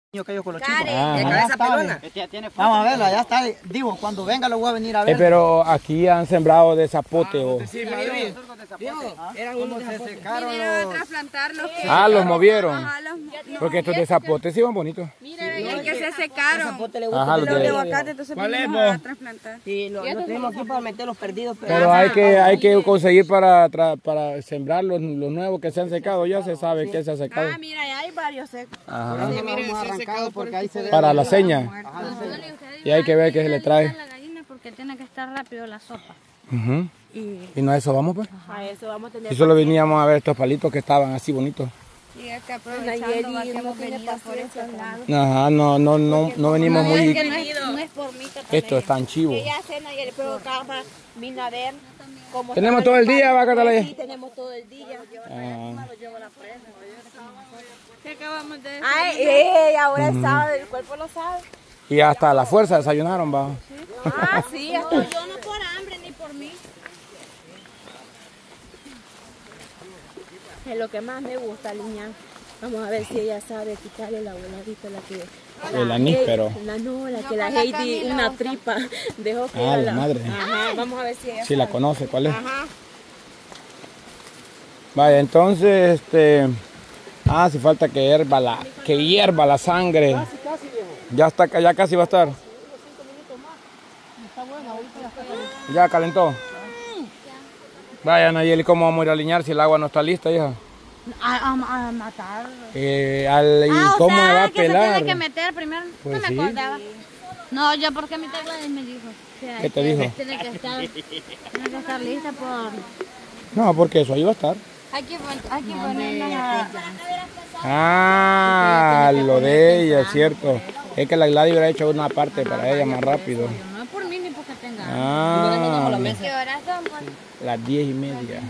Que yo con los chicos. Cabeza pelona. Vamos a verla, ya está. Digo, cuando venga lo voy a venir a ver. Pero aquí han sembrado de zapote o... Sí, Madrid. Eran unos de zapote. Vinieron a trasplantar los que... Ah, los movieron. Ajá, Porque estos de zapote sí van bonitos. Miren, el que se secaron. Ajá, los Los de de... aguacate, entonces vinimos a trasplantar. Sí, los tenemos aquí para meter los perdidos. Pero hay que conseguir para sembrar los nuevos que se han secado. Ya se sabe que se ha secado. Ah, mira, ya hay varios secos. Ajá. Miren, arrancado porque ahí se ve. Para la seña. Y hay que ver qué se le trae. La gallina porque tiene que estar rápido la sopa. Y no a eso vamos, pues. A eso vamos a tener. Y solo veníamos a ver estos palitos que estaban así bonitos. Y es que aprovechando va que hemos venido por esos lados. Ajá, no venimos Es muy... que no es por mí que Estos están chivos. ella cena y el programa vino a ver cómo Tenemos todo el día, va a Catalaya. sí, tenemos todo el día. ¿Qué acabamos de decir? Ay, ahora es sábado, el cuerpo lo sabe. Y hasta la fuerza desayunaron, va. Ah, sí, hasta yo no por hambre ni por mí. Es lo que más me gusta, Liñán. Vamos a ver si ella sabe quitarle la voladita, la que... El aníspero. La que la Heidi, una tripa, dejó que Ah, la madre. Ajá, vamos a ver si ella Sí, la conoce, ¿cuál es? Ajá. Vaya, entonces, hace falta que hierva la sangre. Ya casi va a estar. Ya calentó. Vaya, Nayeli, ¿cómo vamos a ir a aliñar si el agua no está lista, hija? A matar. ¿Y cómo me va a que pelar? se tiene que meter primero. Pues no me sí. acordaba. No, yo porque mi tecla me dijo. ¿Qué te dijo? Tiene que estar lista por... No, porque eso ahí va a estar. Hay que ponerla... Ah, lo de ella, es cierto. Es que la Gladys hubiera hecho una parte para ella más rápido. No es por mí ni porque tenga. Ah, ¿Qué horas son? las 10:30.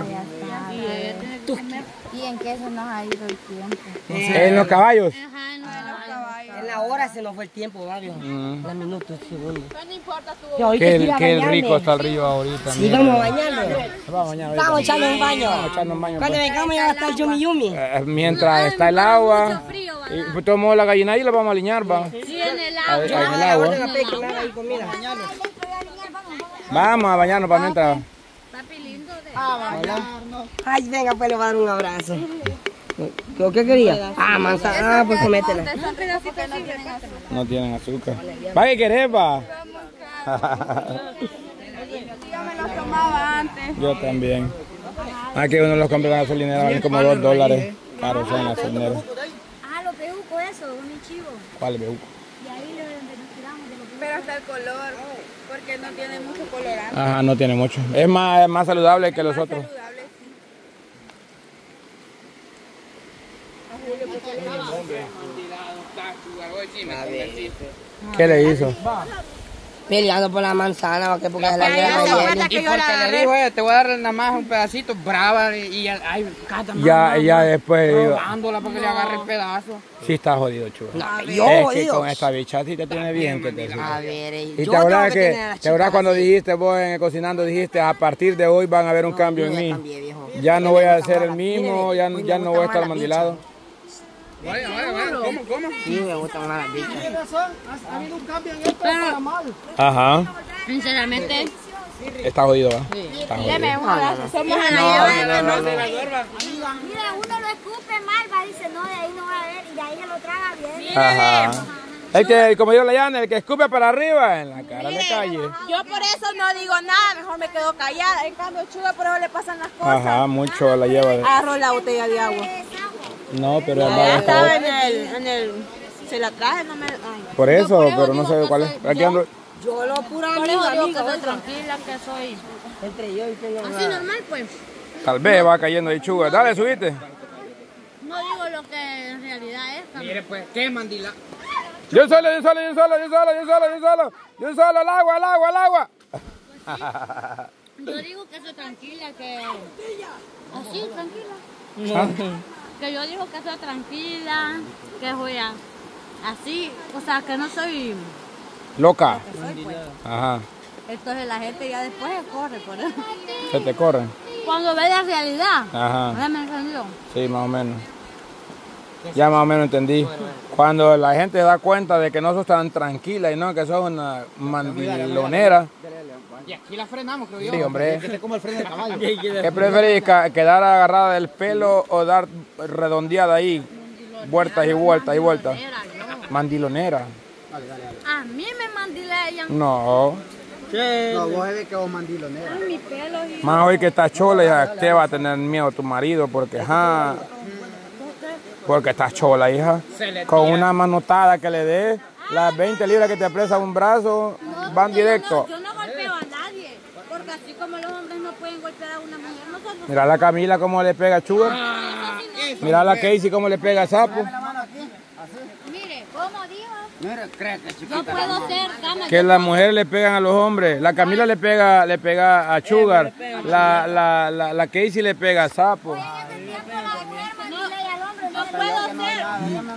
¿Y en qué se nos ha ido el tiempo? ¿En los caballos? Ajá, no en los caballos. En la hora se nos fue el tiempo, varios. Los minutos, segundos. No importa tu... Qué rico está el río ahorita. Sí, vamos a bañarnos. Vamos a bañar ahorita. Vamos a echarnos un baño. Vamos a echarnos un baño. Cuando Pues. vengamos ya va a estar yumi yumi. Mientras está el agua. Mucho frío, ¿verdad? Y pues tomamos la gallina y la vamos a aliñar, va. Sí, en el Ahí agua. en el agua. Vamos a bañarnos para mientras. Papi lindo de... Ay, venga, pues le voy a dar un abrazo. ¿Qué quería? Ah, manzana. Ah, pues cométela. Son pedacitos que no tienen azúcar. No tienen azúcar. ¿Va que querés, va? Yo me los tomaba antes. Yo también. Aquí uno los compra en la gasolinera, valen como $2. Caros son las gasolineras. Ah, los bejucos, eso, un chivo. ¿Cuál bejuco? Y ahí nos tiramos de los... Pero hasta el color, porque no tiene mucho colorante. Ajá, no tiene mucho. Es más saludable que los otros. Saludable, sí. ¿Qué le hizo? Peleando por la manzana, porque es la guerra. Y porque le dijo, te voy a dar nada más un pedacito, brava, y ay, cata, Ya después digo, robándola para que le agarre el pedazo. sí está jodido, chulo. Yo, Es que Dios. con esta bicha sí te tiene bien que te A ver, Y yo te acuerdas tengo que tener a la te acuerdas chica cuando así. dijiste vos en el cocinando, dijiste a partir de hoy van a haber un cambio en Yo ya mí. cambié, viejo. Ya no voy a ser el Mire, mismo, ya me no gusta voy a más estar la mandilado. Vaya, ¿cómo? Sí, me gustan más las bichas. Ha habido un cambio en esto para mal. Ajá. Sinceramente, Está jodido, ¿va? Está jodido. deme un abrazo. Somos No, Mira, uno lo escupe mal, va, dice, no, de ahí no va a ver, y de ahí se lo traga bien. Ajá. El que, como yo le llamo, el que escupe para arriba, en la cara le calle. Yo por eso no digo nada, mejor me quedo callada. En cambio, Chuga por eso le pasan las cosas. Ajá, mucho la lleva. Agarró la botella de agua. No, pero el Ya vago estaba está... en el... Se la traje, no me... Ay. Por eso, Yo pero no digo sé que cuál es. soy- Aquí ando... Yo lo pura Por eso digo que amiga. soy tranquila, que soy... Entre yo y usted. Así normal, pues. Tal vez va cayendo de chuga. Dale, subiste. No digo lo que en realidad es. Mire, pues, ¿qué mandila? Yo solo, al agua. Yo digo que soy tranquila, que... Así, tranquila. Que yo digo que soy tranquila, que voy a... Así, o sea, que no soy... Loca. Que soy, pues. Ajá. Entonces la gente ya después se corre por eso. Se te corren. Cuando ve la realidad. Ajá. ¿Ya me entendió? Sí, más o menos. Ya más o menos entendí. Cuando la gente se da cuenta de que no sos tan tranquila y no que sos una mandilonera. Y aquí la frenamos, creo yo. Sí, hombre. Que te como el freno del caballo. ¿Qué preferís? ¿Quedar agarrada del pelo o dar redondeada ahí? Vueltas y vueltas y vueltas. Mandilonera. A mí me mandilean. No. No, vos ves que vos mandilonera. Ay, mi pelo. Más hoy que estás chola, ya te va a tener miedo tu marido porque, porque estás chola, hija. Con una manotada que le dé, las 20 libras que te apresa un brazo, van directo. Yo no golpeo a nadie, porque así como los hombres no pueden golpear a una mujer, nosotros... Mira la Camila cómo le pega a Sugar. Mira la Casey cómo le pega a Sapo. Mire, ¿cómo dijo? Mira, cree que chiquita. Yo puedo ser cama. Que las mujeres le pegan a los hombres. La Camila le pega a Sugar. La Casey le pega a Sapo. No puedo ser.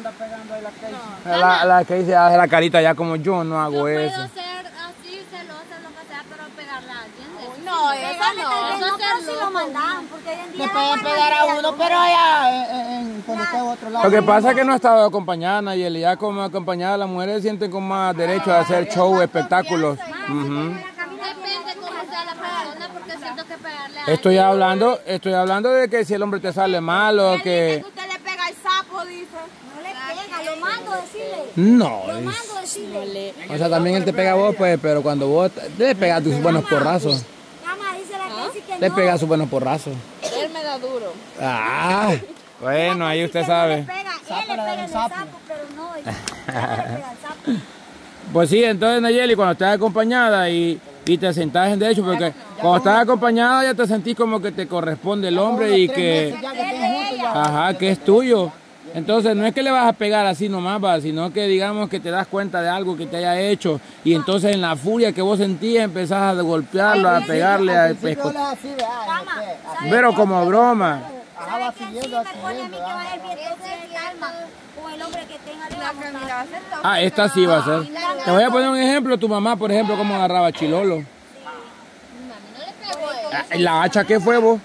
La Casey hace la carita ya como yo no hago Yo eso. puedo ser así, celosa, lo que sea, pero pegarle a alguien. No, eso no. Eso Pero es si lo mandaban, porque hoy en día Le pueden pegar a uno, pero allá cuando esté a otro lado. Lo que pasa es que no ha estado acompañada, Nayeli. Ya como acompañada, las mujeres sienten con más derecho a hacer show, espectáculos. Ujú. Depende cómo sea la persona, porque siento que pegarle a Estoy hablando de que si el hombre te sale mal o que... usted le pega el sapo, dice. No le pega, lo mando a decirle. No. Lo mando a decirle. O sea, también él te pega a vos, pues, pero cuando vos le pegas tus buenos porrazos. Cama, dice la Casey que Le no. pegas sus buenos porrazos. Él me da duro. Ah, bueno, ahí usted sabe. Él le pega en el sapo, pero no, ella le pega al sapo. Pues sí, entonces Nayeli, cuando estás acompañada y te sentás en derecho, porque cuando estás acompañada ya te sentís como que te corresponde el hombre y que, que es tuyo. Entonces no es que le vas a pegar así nomás, sino que digamos que te das cuenta de algo que te haya hecho y entonces en la furia que vos sentías empezás a golpearlo, a pegarle al pesco. Pero como broma. ¿Sabes qué? Sí, me pone a mí que va a ir bien entonces calma con el hombre que tenga de Ah, esta sí va a ser. Te voy a poner un ejemplo, tu mamá, por ejemplo, cómo agarraba a Chilolo. ¿La hacha qué fue vos?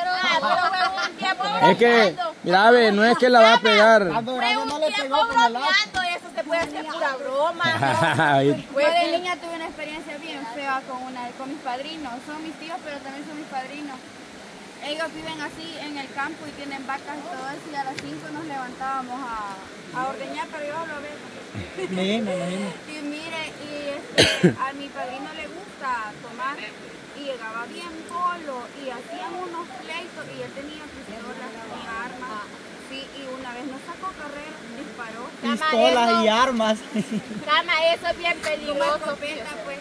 Es que, mira, ve, no es que la va a pegar. Cuando grande no le pegó con el hacha. eso se puede hacer pura broma. Pues de niña tuve una experiencia bien fea con mis padrinos. Son mis tíos, pero también son mis padrinos. Ellos viven así en el campo y tienen vacas y todo eso, y a las 5 nos levantábamos a ordeñar, pero yo lo veo. Me imagino. Y mire, a mi padrino le gusta tomar y llegaba bien solo y hacían unos pleitos y él tenía pistolas, tenía armas. Sí, y una vez nos sacó a correr, disparó. Pistolas y armas. Cama, eso es bien peligroso. Pues.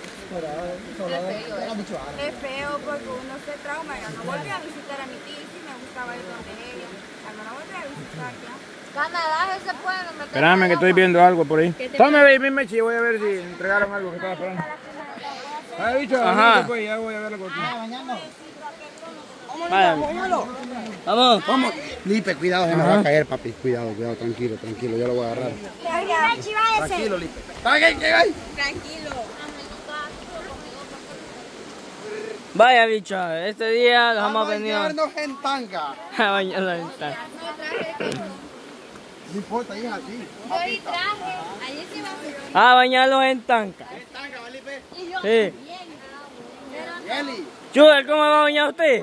Es feo porque uno se trauma. Yo no volví a visitar a mi tía y sí me gustaba ir donde ella. No la volví a visitar ya. Canadá se puede meter. Espérame que estoy viendo algo por ahí. Tome, baby, Mechi, voy a ver si entregaron algo que estaba esperando. Ah, bicho, Ajá. pues ya voy a ver la cosa. Vamos. ¿Cómo? Lipe, cuidado, se me va a caer, papi. Cuidado, tranquilo, yo lo voy a agarrar. Tranquilo, Lipe. Vaya, bicho, este día nos hemos venido en tanga. a bañarnos en tanga. No importa, hija, sí. Allí sí va a A bañarnos en tanga. Y yo, Sí. Eli. Chugar, ¿cómo va a bañar usted?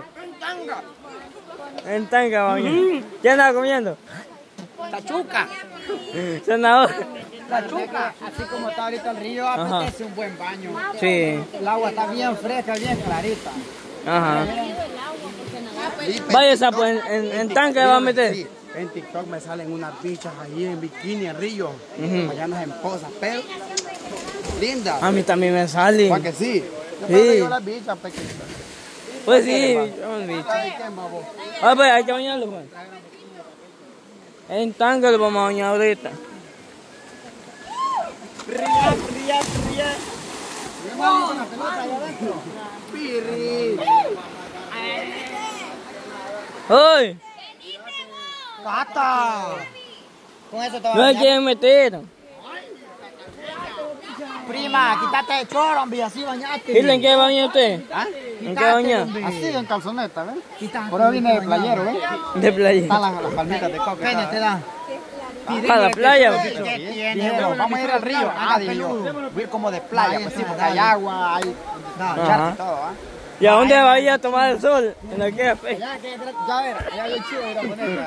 En tanga va a bañar. ¿Qué andaba comiendo? Tachuca. Zanahoria. La chuca, así como está ahorita el río, apetece un buen baño. Sí. El agua está bien fresca, bien clarita. Ajá. Vaya, sapo, en tanga va a meter. Sí, en TikTok me salen unas bichas ahí en bikini, en río, bañándose en posas, pero lindas. A mí también me sale. ¿Para que sí? Sí. Yo las bichas pequeñas. Pues sí, bicho. Ah, pues hay que bañarlo, pues. En tanga lo vamos a bañar ahorita. ¡Uy! ¡Cata! Con eso te No hay que meter. Prima, quítate el choro, hombre, así bañate. ¿Y en qué baña usted? ¿Ah? ¿En qué baña? Así, en calzoneta, ¿ves? Por ahí viene de playero, ¿ves? De playa. Están las palmitas de coca. Peña te da. Para la playa. Vamos a ir al río. Dije yo, voy a ir como de playa, pues sí, porque hay agua, hay charco y todo, ¿ah? ¿Y a dónde va a ir a tomar el sol? En aquella fe. Ya ver, ya bien chido ir a poner.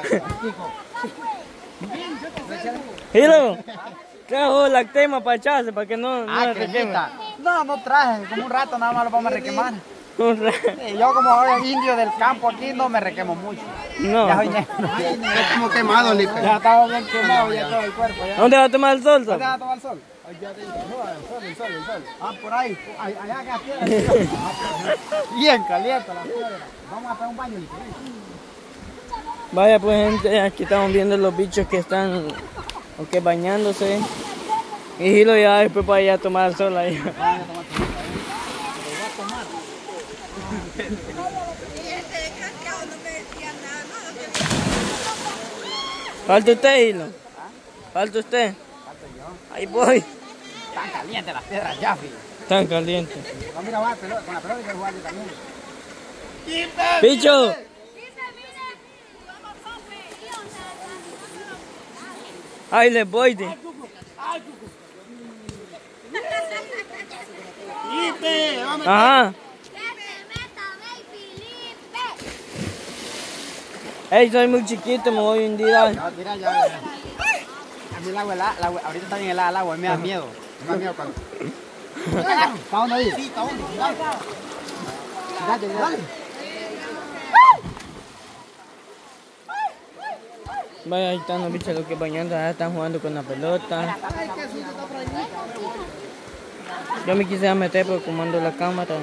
Hilo, trajo la tema para echarse, para que no se queme. cremita. No traje, como un rato nada más lo vamos a requemar. Yo como ahora indio del campo aquí no me requemo mucho. No. Ya soy negro. Es como quemado, Lipe. Ya estaba bien quemado ya todo el cuerpo. Ya. ¿Dónde va a tomar el sol? ¿Dónde vas a tomar el sol? El sol. Ah, por ahí. Allá que piedra. Bien caliente la piedra. Vamos a hacer un baño, Lipe. Vaya pues gente, aquí estamos viendo los bichos que están bañándose. Y Hilo ya después para ir a tomar el sol ahí. Falta usted, Hilo. Falta usted. Ahí voy. Están calientes las piedras ya, filho. Tan caliente. Vamos a ir a jugar con la pelota y que jugar también. ¡Bicho! Ahí les voy. Ajá. Ey, soy muy chiquito, me voy a hundir. No, mira, ya. A mí el agua, ahorita está bien helada el agua, me da miedo. Me da miedo cuando. ¿Está dónde ahí? Sí, está dónde. Dale. Vaya, ahí están los bichos los que bañando, ya están jugando con la pelota. Yo me quise meter por comando la cámara.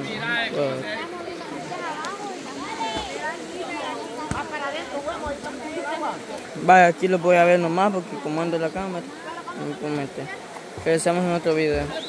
Vaya, aquí los voy a ver nomás porque comando la cámara. Regresamos en otro video.